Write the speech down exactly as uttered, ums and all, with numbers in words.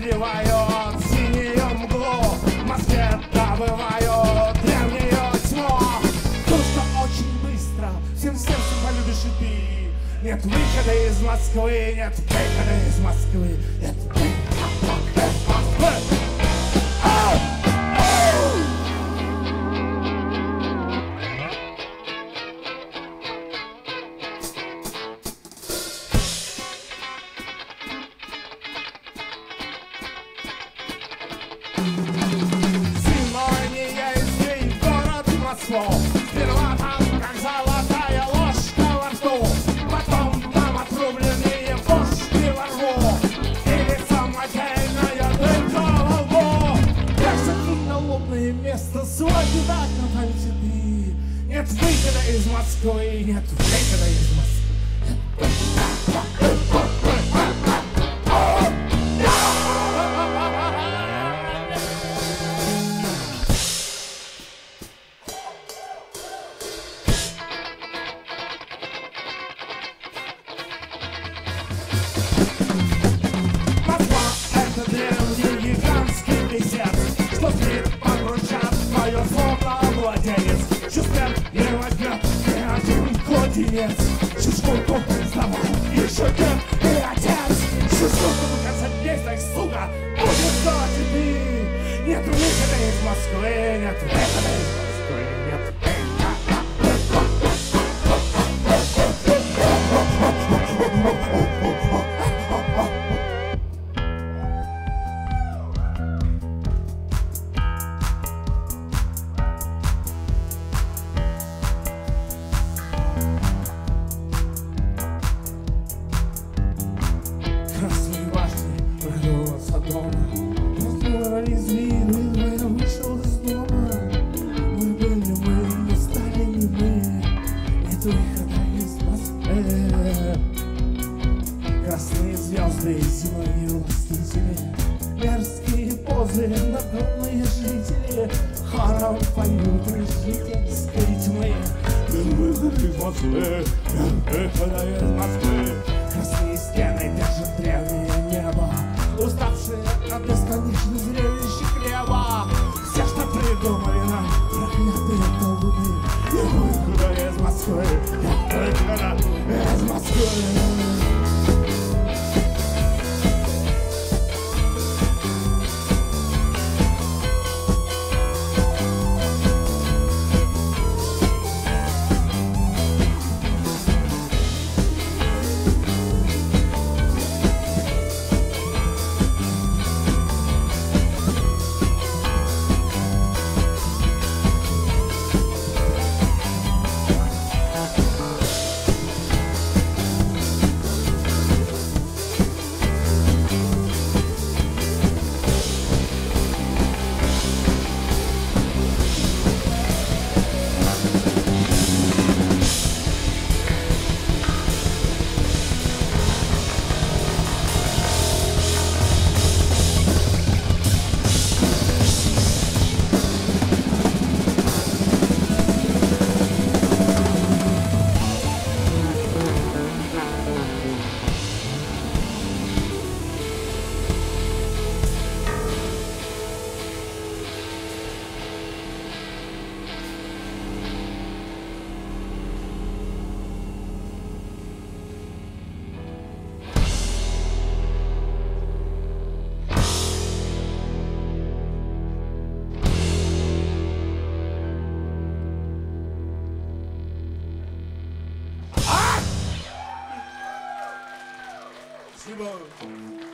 рассеивают синюю мглу. В Москве добывают древнюю тьму. То, что очень быстро всем сердцем полюбишь и ты. Нет выхода из Москвы, нет выхода из Москвы, нет выхода из Москвы. Зимой не езди в город Москву. Сперва там, как золотая ложка во рту, потом там отрубленные бошки во рву, или самодельная дырка во лбу. Кажется, длиннолобное место свой так на памяти ты. Нет выхода из Москвы, нет выхода из Москвы. Шишкурку сдавал еще дед и отец. Шишкурку в конце песнях, сука, будет сдавать и ты. Нет выхода из Москвы, нет выхода из Москвы, нет. Красные звезды, зимние мстители, мерзкие позы, народные жители, хором поют из жительской тьмы. Выход из Москвы, выхода из Москвы. Красные стены держат древнее небо, уставшие от бесконечных зрелищ хлеба. Все, что придумали нам проклятые колдуны. Нет выхода из Москвы, нет выхода из Москвы. Спасибо.